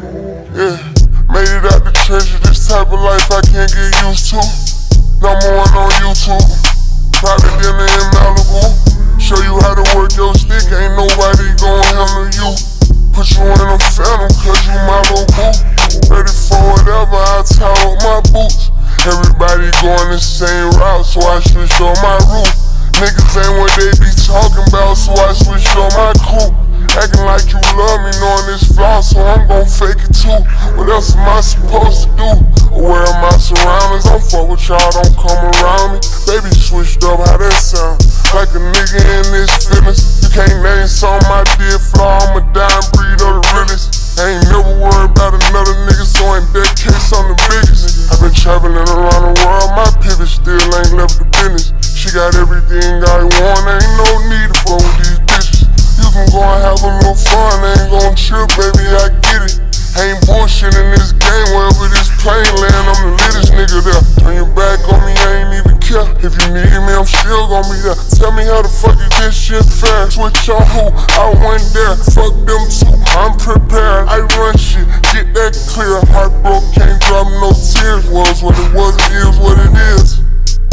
Yeah, made it out the trenches, this type of life I can't get used to. Number one on YouTube, private dinner in Malibu. Show you how to work your stick, ain't nobody gon' handle you. Put you in a phantom, cause you my little boo. Ready for whatever, I tie up my boots. Everybody going the same route, so I switched on my route. Niggas ain't what they be talking about, so I switched on my crew. Acting like you love me, knowing this flaw, so I'm gon' fake it too. What else am I supposed to do? Aware of my surroundings, don't fuck with y'all, don't come around me. Baby switched up, how that sound? Like a nigga in this fitness. You can't name something I did flaw, I'm a dying breed of the realest. I ain't never worried about another nigga, so in that case I'm the biggest. I've been traveling around the world, my pivot still ain't left the business. She got everything I want, ain't no need to fuck with these bitches. You can go and have a little fun, ain't gon' trip, baby, I get it. Ain't bullshit in this game, wherever this plane land, I'm the littest nigga there. Turn your back on me, I ain't even care. If you need me, I'm still gon' be there. Tell me how the fuck is this shit fair? Switch on who? I went there, fuck them too, I'm prepared. I run shit, get that clear. Heartbroke, can't drop no tears. Was what it was, it is what it is.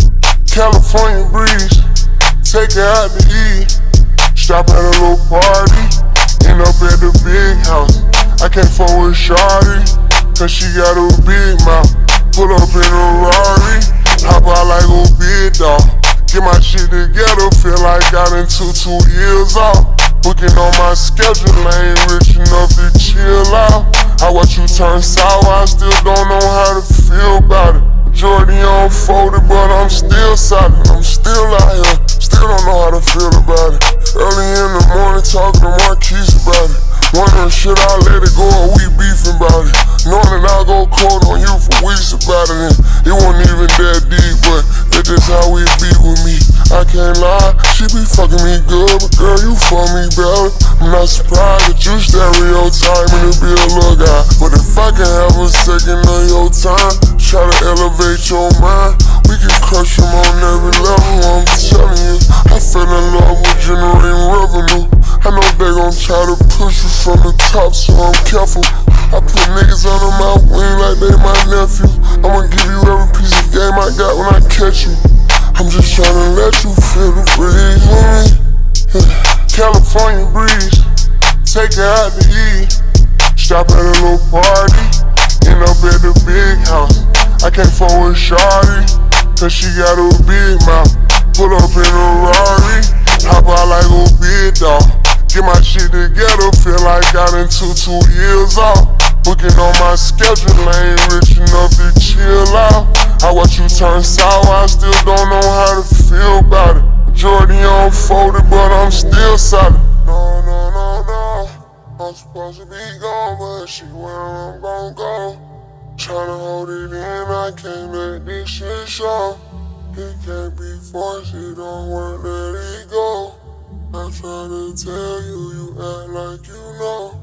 California breeze, take her out to eat. Stop at a little party, end up at the big house. I can't fuck with shawty, cause she got a big mouth. Pull up in a Rari, hop out like a big dog. Get my shit together, feel like I done took 2 years off. Booking on my schedule, I ain't rich enough to chill out. I watch you turn sour, I still don't know how to feel about it. Majority unfolded, but I'm still solid. I'm still out here, still don't know how to feel about it. Early in the morning, talking to Marquise about it. Wondering should I let it go or we beefing about it. Knowing that I'll go cold on you for weeks about it. And it wasn't even that deep, but that's just how we be with me. I can't lie, she be fucking me good, but girl, you fuck me better. I'm not surprised that you stereotyping to be a little guy. But if I can have a second of your time, try to elevate your mind, we can crush them on every level. I'm telling you, I fell in love with generating revenue. I know they gon' try to push you from the top, so I'm careful. I put niggas under my wing like they my nephew. I'ma give you every piece of game I got when I catch you. I'm just tryna let you feel the breeze on me. California breeze, take her out to eat. Stop at a little party, end up at the big house. I can't fuck with shawty, cause she got a big mouth. Pull up in a Rari, hop out like a big dog. Get my shit together, feel like I done took 2 years off. Booking on my schedule, I ain't rich enough to chill out. I watch you turn sour, I still don't know how to feel about it. Majority unfolded, but I'm still solid. No, no, no, no, I'm supposed to be gone, but she where I'm gon' go. Tryna hold it in, I can't let this shit show. It can't be forced, it don't work, let it go. I'm tryna tell you, you act like you know.